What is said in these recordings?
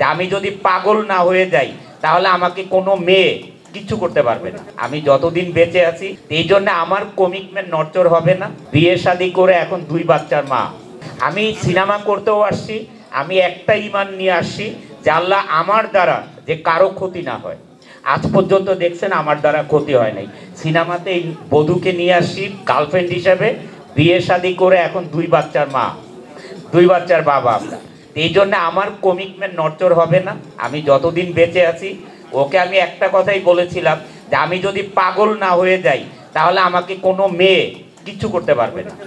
যে আমি যদি পাগল না হয়ে যাই তাহলে আমাকে কোনো মেয়ে কিচ্ছু করতে পারবে না। আমি যতদিন বেঁচে আছি এই জন্য আমার কমিটমেন্ট নড়চড় হবে না। বিয়ে শাদী করে এখন 2 বাচ্চার মা। আমি সিনেমা করতেও আসছি, আমি একটা ঈমান নিয়ে আসছি যে আল্লাহ আমার দ্বারা যে কারো ক্ষতি না হয়। আজ পর্যন্ত দেখছেন আমার দ্বারা ক্ষতি হয় নাই। সিনেমাতে এই বধূকে নিয়ে আসছি গার্লফ্রেন্ড হিসাবে, বিয়ে শাদী করে এখন 2 বাচ্চার মা, 2 বাচ্চার বাবা আমরা। এই জন্য আমার কমিটমেন্ট নড়চড় হবে না। আমি যতদিন বেঁচে আছি ওকে আমি একটা কথাই বলেছিলাম যে আমি যদি পাগল না হয়ে যাই তাহলে আমাকে কোনো মেয়ে কিচ্ছু করতে পারবে না।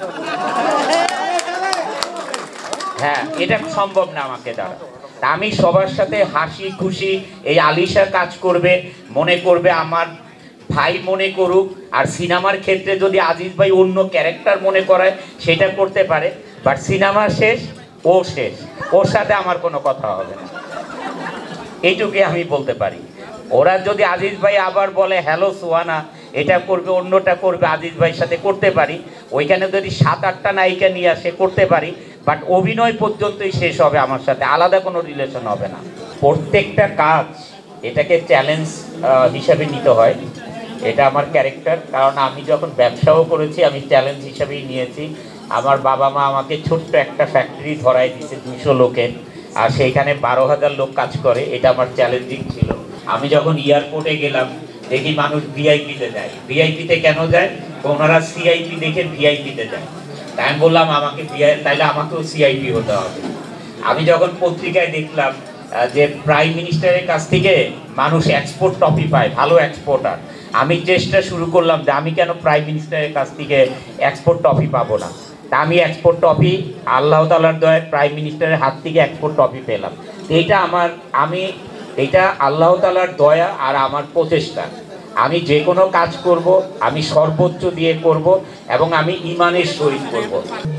হ্যাঁ, এটা সম্ভব না আমাকে দ্বারা। আমি সবার সাথে হাসি খুশি এই আলিশা কাজ করবে, মনে করবে আমার ভাই মনে করুক। আর সিনেমার ক্ষেত্রে যদি আজিজ ভাই অন্য ক্যারেক্টার মনে করায় সেটা করতে পারে, বাট সিনেমা শেষ, ও শেষ, ওর সাথে আমার কোনো কথা হবে না, এইটুকুই আমি বলতে পারি। ওরা যদি আজিজ ভাই আবার বলে হ্যালো সুহানা এটা করবে অন্যটা করবে, আজিজ ভাইয়ের সাথে করতে পারি। ওইখানে যদি 7-8টা নায়িকা নিয়ে আসে করতে পারি, বাট অভিনয় পর্যন্তই শেষ হবে, আমার সাথে আলাদা কোনো রিলেশন হবে না। প্রত্যেকটা কাজ এটাকে চ্যালেঞ্জ হিসাবে নিতে হয়, এটা আমার ক্যারেক্টার। কারণ আমি যখন ব্যবসাও করেছি আমি চ্যালেঞ্জ হিসাবেই নিয়েছি। আমার বাবা মা আমাকে ছোট্ট একটা ফ্যাক্টরি ধরাই দিয়েছে 200 লোকের, আর সেইখানে 12,000 লোক কাজ করে, এটা আমার চ্যালেঞ্জিং ছিল। আমি যখন এয়ারপোর্টে গেলাম দেখি মানুষ ভিআইপিতে যায়। ভিআইপিতে কেন যায়? ওনারা সিআইপি দেখে ভিআইপিতে যায়। তাই আমি বললাম আমাকে তাইলে আমাকেও সিআইপি হতে হবে। আমি যখন পত্রিকায় দেখলাম যে প্রাইম মিনিস্টারের কাছ থেকে মানুষ এক্সপোর্ট ট্রফি পায়, ভালো এক্সপোর্টার, আমি চেষ্টা শুরু করলাম যে আমি কেন প্রাইম মিনিস্টারের কাছ থেকে এক্সপোর্ট ট্রফি পাবো না। তা আমি এক্সপোর্ট ট্রফি আল্লাহ তাআলার দয়ায় প্রাইম মিনিস্টারের হাত থেকে এক্সপোর্ট ট্রফি পেলাম। এইটা এইটা আল্লাহ তাআলার দয়া আর আমার প্রচেষ্টা। আমি যে কোনো কাজ করব আমি সর্বোচ্চ দিয়ে করব এবং আমি ঈমানের সহিত করব।